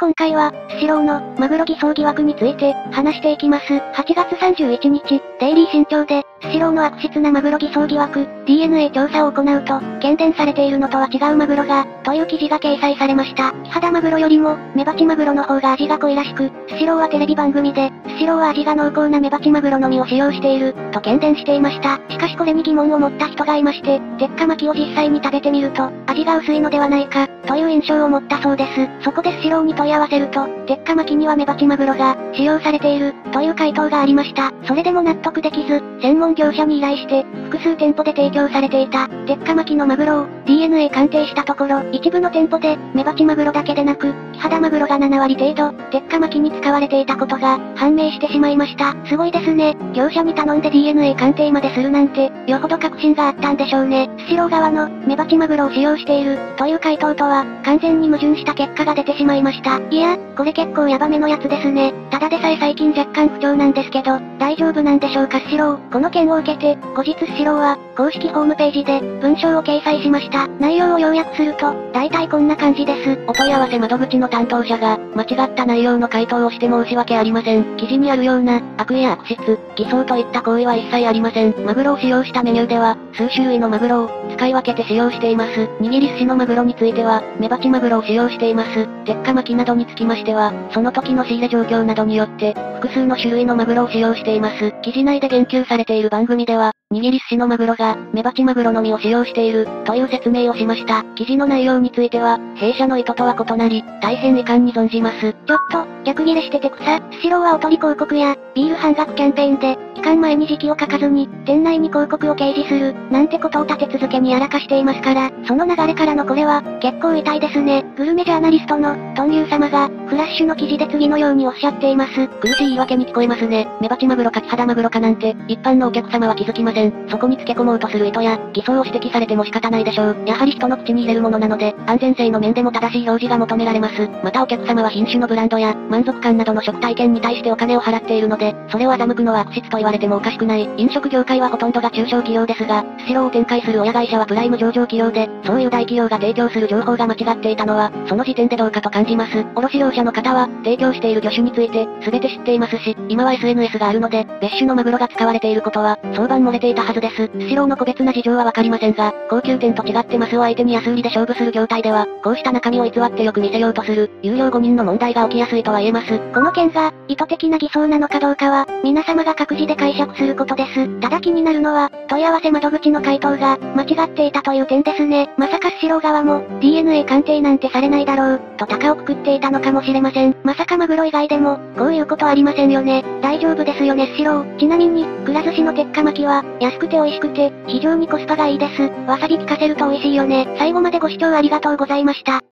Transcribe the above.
今回は、スシローの、マグロ偽装疑惑について、話していきます。8月31日、デイリー新潮で、スシローの悪質なマグロ偽装疑惑、DNA 調査を行うと、検伝されているのとは違うマグロが、という記事が掲載されました。キハダマグロよりも、メバチマグロの方が味が濃いらしく、スシローはテレビ番組で、スシローは味が濃厚なメバチマグロのみを使用している、と検伝していました。しかしこれに疑問を持った人がいまして、鉄火巻きを実際に食べてみると、味が薄いのではないか、という印象を持ったそうです。そこでスシローに問い合わせると、鉄火巻きにはメバチマグロが、使用されている、という回答がありました。それでも納得できず、専門業者に依頼して、複数店舗で提供されていた、鉄火巻きのマグロを、DNA 鑑定したところ、一部の店舗で、メバチマグロだけでなく、キハダマグロが7割程度、鉄火巻きに使われていたことが、判明してしまいました。すごいですね。業者に頼んで DNA 鑑定までするなんて、よほど確信があったんでしょうね。スシロー側の、メバチマグロを使用している、という回答とは、完全に矛盾した結果が出てしまいました。いや、これ結構ヤバめのやつですね。ただでさえ最近若干不調なんですけど、大丈夫なんでしょうかスシロー。この件を受けて、後日スシローは、公式ホームページで、文章を掲載しました。内容を要約すると、大体こんな感じです。 お問い合わせ窓口の担当者が、間違った内容の回答をして申し訳ありません。記事にあるような、悪意や悪質、偽装といった行為は一切ありません。マグロを使用したメニューでは、数種類のマグロを、使い分けて使用しています。握り寿司のマグロについては、メバチマグロを使用しています。鉄火巻きなどにつきましては、その時の仕入れ状況などによって、複数の種類のマグロを使用しています。記事内で言及されている番組では、握り寿司のマグロが、メバチマグロのみを使用している、という説明をしました。記事の内容については、弊社の意図とは異なり、大変遺憾に存じます。 ちょっと、逆切れしてて草。スシローはおとり広告や、ビール半額キャンペーンで、期間前に時期を書かずに、店内に広告を掲示する、なんてことを立て続けにやらかしていますから、その流れからのこれは、結構痛いですね。グルメジャーナリストの、トンユー様が、フラッシュの記事で次のようにおっしゃっています。 苦しい言い訳に聞こえますね。メバチマグロかキハダマグロかなんて、一般のお客様は気づきません。そこにつけ込もうとする意図や、偽装を指摘されても仕方ないでしょう。やはり人の口に入れるものなので、安全性の面でも正しい表示が求められます。またお客様は品種のブランドや、満足感などの食体験に対してお金を払っているので、それを欺くのは悪質と言われてもおかしくない。飲食業界はほとんどが中小企業ですが、スシローを展開する親会社はプライム上場企業で、そういう大企業が提供する情報が間違っていたのは、その時点でどうかと感じます。卸業者の方は、提供している魚種について、全て知っていますし、今は SNS があるので、別種のマグロが使われていることは、早晩漏れていたはずです。スシローの個別な事情はわかりませんが、高級店と違ってマスを相手に安売りで勝負する業態では、こうした中身を偽ってよく見せようとする、有料誤認の問題が起きやすいとは言えます。 この件が、意図的な偽装なのかどうかは、皆様が各自で解釈することです。ただ気になるのは、問い合わせ窓口の回答が、間違っていたという点ですね。まさかスシロー側も、DNA 鑑定なんてされないだろう、と高をくくっていたのかもしれません。まさかマグロ以外でも、こういうことありませんよね。大丈夫ですよねスシロー。ちなみに、くら寿司の鉄火巻きは、安くて美味しくて、非常にコスパがいいです。わさび効かせると美味しいよね。最後までご視聴ありがとうございました。